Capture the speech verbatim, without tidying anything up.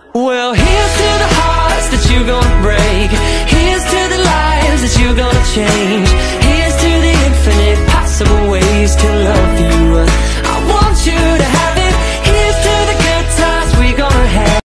Well, here's to the hearts that you gon' break.